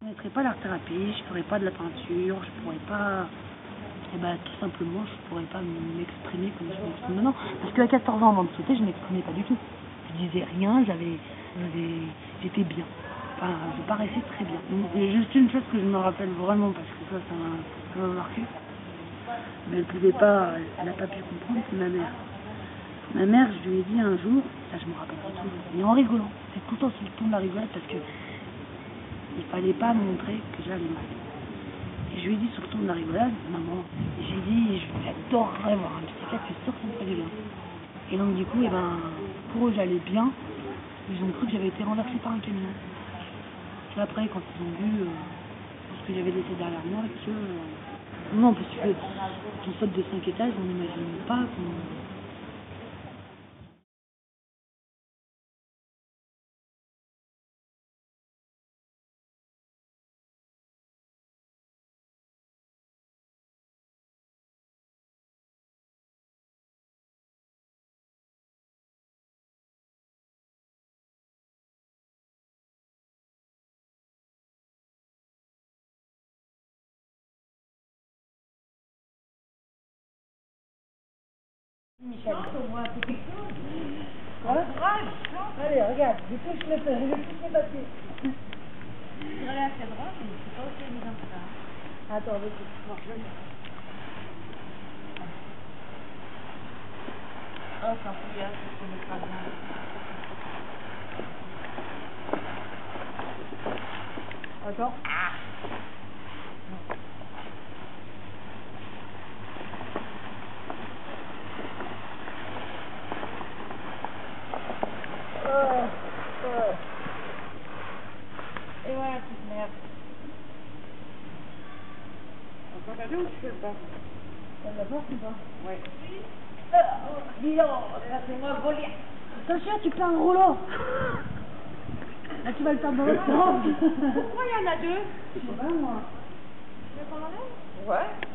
Je ne mettrai pas l'art-thérapie, je ne ferai pas de la peinture, je pourrais pas... Et bah tout simplement, je pourrais pas m'exprimer comme je m'exprime maintenant. Parce qu'à 14 ans avant de sauter, je ne m'exprimais pas du tout. Je disais rien, j'étais bien. Enfin, je paraissais très bien. Et juste une chose que je me rappelle vraiment, parce que ça m'a marqué. Mais elle pouvait pas, elle n'a pas pu comprendre, c'est ma mère. Ma mère, je lui ai dit un jour, ça je me rappelle pas tout, mais en rigolant. C'est tout le temps sur le ton de la rigolade parce que il fallait pas montrer que j'allais mal. Et je lui ai dit sur le ton de la rigolade, maman, j'ai dit, j'adorerais voir un psychiatre, c'est sûr que ça me ferait bien. Et donc du coup, eh ben, pour eux j'allais bien, ils ont cru que j'avais été renversée par un camion. Puis après, quand ils ont vu ce que j'avais laissé derrière moi, non, parce que on saute de 5 étages, on n'imagine pas qu'on... Michel. Voilà. Allez, regarde, je touche le papier. C'est assez drôle, mais c'est pas aussi évident que ça. Attends, bon, je vais le Oh, c'est un fouillage, je connais pas bien. Attends. Et voilà, petite merde. Encore la ou tu fais pas? Elle la porte ou pas? Ouais. Dis donc, ça c'est moi voler. Attention, tu perds un rouleau. Là, tu vas le perdre dans l'autre sens. Pourquoi il y en a deux? Je sais pas, moi. Tu veux qu'on enlève? Ouais.